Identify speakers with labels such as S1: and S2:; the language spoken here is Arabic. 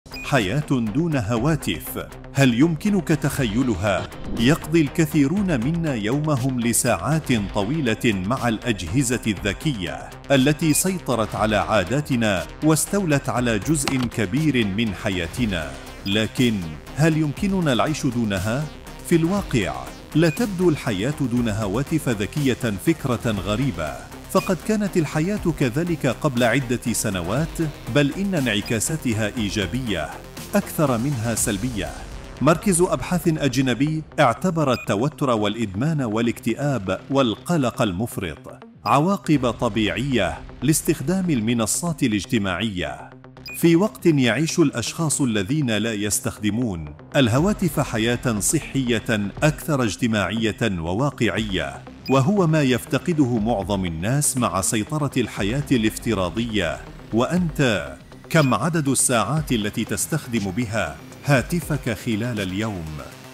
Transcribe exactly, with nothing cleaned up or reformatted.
S1: حياة دون هواتف، هل يمكنك تخيلها؟ يقضي الكثيرون منا يومهم لساعات طويلة مع الأجهزة الذكية التي سيطرت على عاداتنا واستولت على جزء كبير من حياتنا، لكن هل يمكننا العيش دونها؟ في الواقع لا تبدو الحياة دون هواتف ذكية فكرة غريبة، فقد كانت الحياة كذلك قبل عدة سنوات، بل إن انعكاساتها إيجابية أكثر منها سلبية. مركز أبحاث أجنبي اعتبر التوتر والإدمان والاكتئاب والقلق المفرط عواقب طبيعية لاستخدام المنصات الاجتماعية. في وقت يعيش الأشخاص الذين لا يستخدمون الهواتف حياة صحية أكثر اجتماعية وواقعية، وهو ما يفتقده معظم الناس مع سيطرة الحياة الافتراضية. وأنت، كم عدد الساعات التي تستخدم بها هاتفك خلال اليوم؟